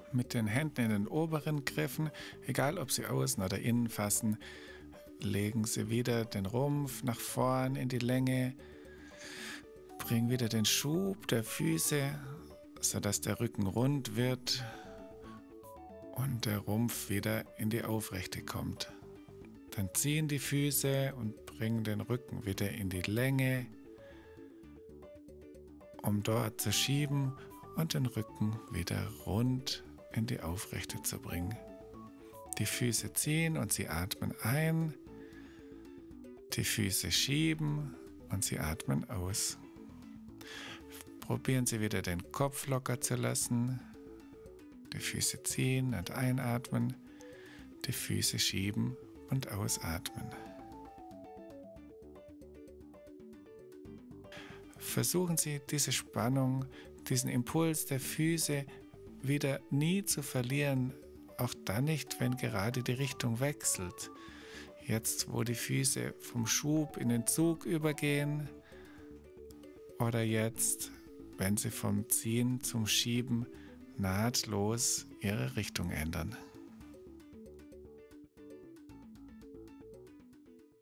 Mit den Händen in den oberen Griffen, egal ob Sie außen oder innen fassen, legen Sie wieder den Rumpf nach vorn in die Länge. Bringen wieder den Schub der Füße, sodass der Rücken rund wird und der Rumpf wieder in die Aufrechte kommt. Dann ziehen die Füße und bringen den Rücken wieder in die Länge, um dort zu schieben und den Rücken wieder rund in die Aufrechte zu bringen. Die Füße ziehen und Sie atmen ein, die Füße schieben und Sie atmen aus. Probieren Sie wieder den Kopf locker zu lassen, die Füße ziehen und einatmen, die Füße schieben und ausatmen. Versuchen Sie diese Spannung, diesen Impuls der Füße wieder nie zu verlieren, auch dann nicht, wenn gerade die Richtung wechselt. Jetzt, wo die Füße vom Schub in den Zug übergehen oder jetzt, wenn sie vom Ziehen zum Schieben nahtlos ihre Richtung ändern.